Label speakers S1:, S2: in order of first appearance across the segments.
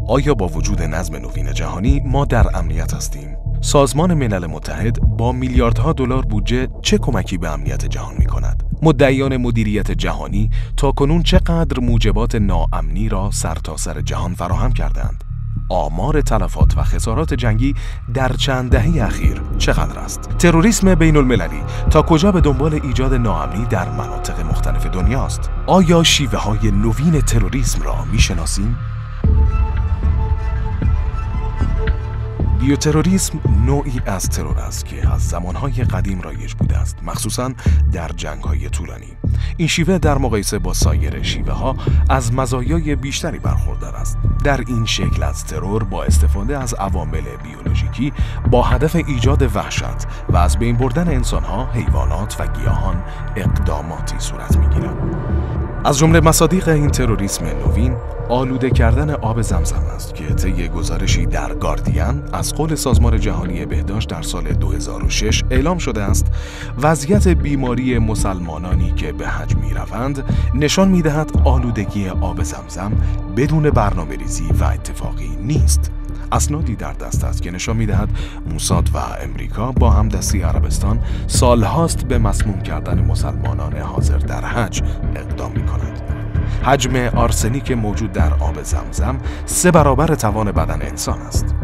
S1: آیا با وجود نظم نوین جهانی ما در امنیت هستیم؟ سازمان ملل متحد با میلیاردها دلار بودجه چه کمکی به امنیت جهان می کند؟ مدعیان مدیریت جهانی تاکنون چقدر موجبات ناامنی را سرتاسر جهان فراهم کردند؟ آمار تلفات و خسارات جنگی در چند دهه اخیر چقدر است؟ تروریسم بین المللی تا کجا به دنبال ایجاد ناامنی در مناطق مختلف دنیاست؟ آیا شیوه های نوین تروریسم را می شناسیم؟ بیوتروریسم نوعی از ترور است که از زمانهای قدیم رایج بوده است، مخصوصاً در جنگ‌های طولانی. این شیوه در مقایسه با سایر شیوه‌ها از مزایای بیشتری برخوردار است. در این شکل از ترور با استفاده از عوامل بیولوژیکی با هدف ایجاد وحشت و از بین بردن انسان‌ها، حیوانات و گیاهان اقداماتی صورت می‌گیرد. از جمله مصادیق این تروریسم نوین آلوده کردن آب زمزم است که طی گزارشی در گاردین از قول سازمان جهانی بهداشت در سال 2006 اعلام شده است وضعیت بیماری مسلمانانی که به حج می‌روند نشان می‌دهد آلودگی آب زمزم بدون برنامه‌ریزی و اتفاقی نیست. اسنادی در دست است که نشان می‌دهد موساد و امریکا با همدستی عربستان سالهاست به مسموم کردن مسلمانان حاضر در حج اقدام می‌کنند. حجم آرسنیک موجود در آب زمزم 3 برابر توان بدن انسان است.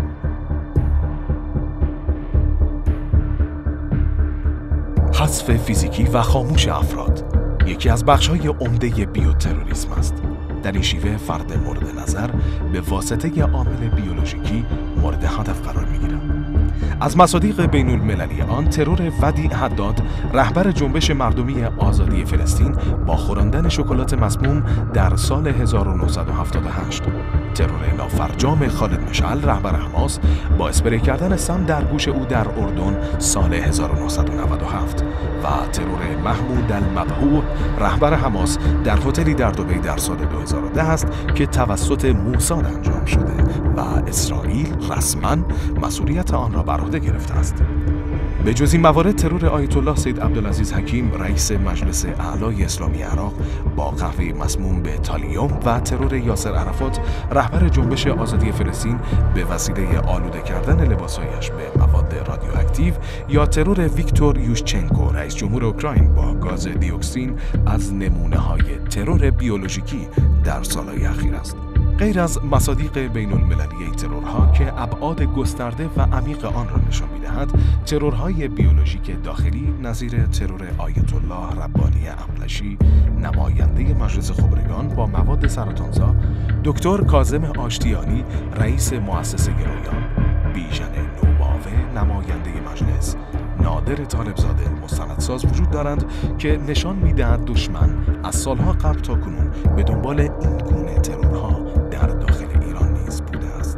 S1: حذف فیزیکی و خاموش افراد یکی از بخش‌های عمده بیوتروریسم است. در این شیوه فرد مورد نظر به واسطه عامل بیولوژیکی مورد هدف قرار می‌گیرد. از مصادیق بین المللی آن ترور ودیع حداد رهبر جنبش مردمی آزادی فلسطین با خوراندن شکلات مسموم در سال 1978، ترور نافرجام خالد مشعل رهبر حماس با اسپری کردن سم در گوش او در اردن سال 1997 و ترور محمود المبهوح رهبر حماس در هتلی در دبی در سال 2010 است که توسط موساد انجام شده و اسرائیل رسما مسئولیت آن را بر عهده گرفته است. به جز این موارد ترور آیت الله سید عبدالعزیز حکیم رئیس مجلس اعلای اسلامی عراق با قهوه مسموم به تالیوم و ترور یاسر عرفات رهبر جنبش آزادی فلسطین به وسیله آلوده کردن لباسهایش به مواد رادیواکتیو یا ترور ویکتور یوشچنکو رئیس جمهور اوکراین با گاز دیوکسین از نمونه‌های ترور بیولوژیکی در سالهای اخیر است. غیر از مصادیق بین المللی این ترورها که ابعاد گسترده و عمیق آن را نشان می‌دهد، ترورهای بیولوژیک داخلی نظیر ترور آیت الله ربانی اقلشی نماینده مجلس خبرگان با مواد سرطانزا، دکتر کاظم آشتیانی رئیس مؤسسه رویان، بیژن نوباوه نماینده مجلس، نادر طالبزاده مستندساز وجود دارند که نشان می‌دهد دشمن از سالها قبل تا کنون به دنبال این گونه ترورها در داخل ایران نیز بوده است.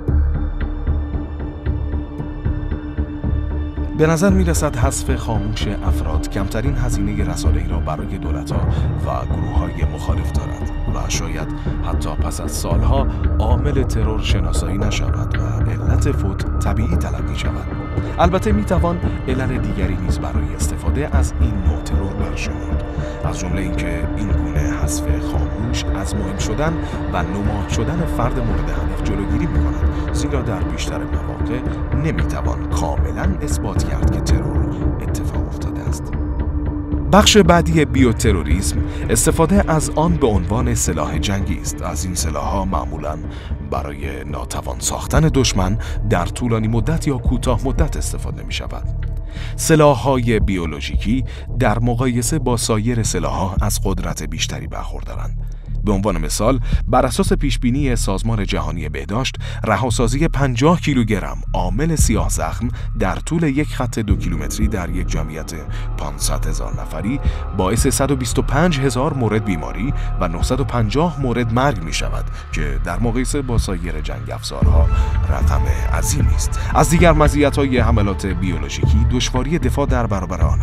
S1: به نظر می‌رسد حذف خاموش افراد کمترین هزینه رسانه‌ای را برای دولت‌ها و گروه‌های مخالف دارد و شاید حتی پس از سالها عامل ترور شناسایی نشود و علت فوت طبیعی تلقی شود. البته میتوان علل دیگری نیز برای استفاده از این نوع ترور برشمرد، از جمله اینکه این گونه حذف خاموش از مهم شدن و نماد شدن فرد مورد هدف جلوگیری می‌کند، زیرا در بیشتر مواقع نمیتوان کاملا اثبات کرد که ترور اتفاق افتاده است. بخش بعدی بیوتروریسم استفاده از آن به عنوان سلاح جنگی است. از این سلاح‌ها معمولاً برای ناتوان ساختن دشمن در طولانی مدت یا کوتاه مدت استفاده می شود. سلاح‌های بیولوژیکی در مقایسه با سایر سلاح‌ها از قدرت بیشتری برخوردارند. به عنوان مثال، بر اساس پیشبینی سازمان جهانی بهداشت، رهاسازی 50 کیلوگرم عامل سیاه زخم در طول یک خط 2 کیلومتری در یک جمعیت 500,000 نفری باعث 125,000 مورد بیماری و 950 مورد مرگ می شود که در مقایسه با سایر جنگ افزارها رقم عظیمی است. از دیگر مزیت‌های حملات بیولوژیکی دشواری دفاع در برابر آن است.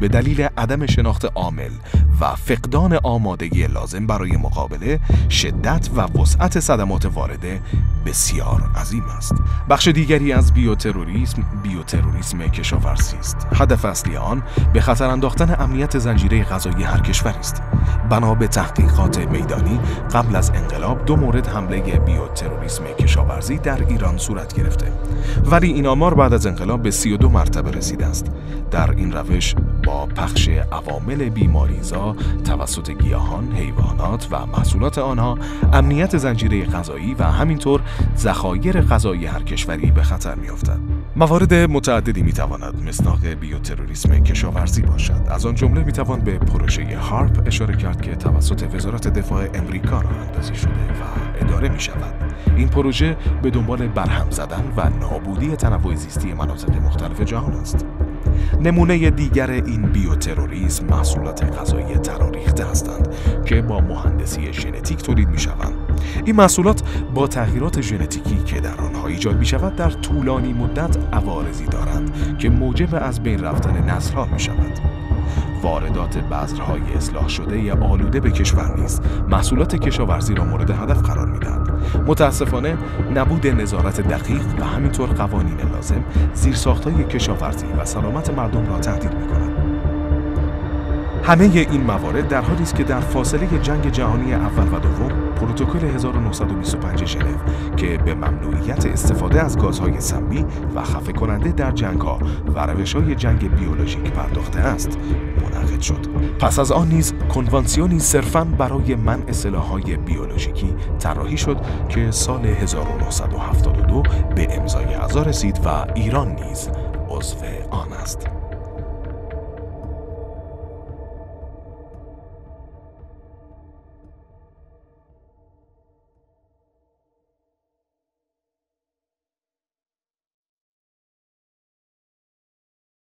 S1: به دلیل عدم شناخت عامل و فقدان آمادگی لازم برای مقابله، شدت و وسعت صدمات وارده بسیار عظیم است. بخش دیگری از بیوتروریسم کشاورزی است. هدف اصلی آن به خطر انداختن امنیت زنجیره غذایی هر کشوری است. بنا به تحقیقات میدانی، قبل از انقلاب 2 مورد حمله بیوتروریسم کشاورزی در ایران صورت گرفته، ولی این آمار بعد از انقلاب به 32 مرتبه رسیده است. در این روش با پخش عوامل بیماریزا توسط گیاهان، حیوانات و محصولات آنها، امنیت زنجیره غذایی و همینطور ذخایر غذایی هر کشوری به خطر می‌افتد. موارد متعددی می‌تواند مصداق بیوتروریسم کشاورزی باشد. از آن جمله می‌توان به پروژه هارپ اشاره کرد که توسط وزارت دفاع امریکا راه‌اندازی شده و اداره می‌شود. این پروژه به دنبال برهم زدن و نابودی تنوع زیستی مناطق مختلف جهان است. نمونه دیگر این بیوتروریسم محصولات غذایی تراریخته هستند که با مهندسی ژنتیک تولید می‌شوند. این محصولات با تغییرات ژنتیکی که در آنها ایجاد می‌شود در طولانی مدت عوارضی دارند که موجب از بین رفتن نسل‌ها می‌شود. واردات بذرهای اصلاح شده آلوده به کشور نیز محصولات کشاورزی را مورد هدف قرار می‌دهد. متاسفانه نبود نظارت دقیق و همینطور قوانین لازم زیرساخت‌های کشاورزی و سلامت مردم را تهدید می‌کند. همه این موارد در حالی است که در فاصله جنگ جهانی اول و دوم پروتکل 1925 ژنو که به ممنوعیت استفاده از گازهای سمی و خفه کننده در جنگ‌ها و روش‌های جنگ بیولوژیک پرداخته است منعقد شد. پس از آن نیز کنوانسیونی صرفاً برای منع سلاح‌های بیولوژیکی طراحی شد که سال 1972 به امضای اعضا رسید و ایران نیز عضو آن است.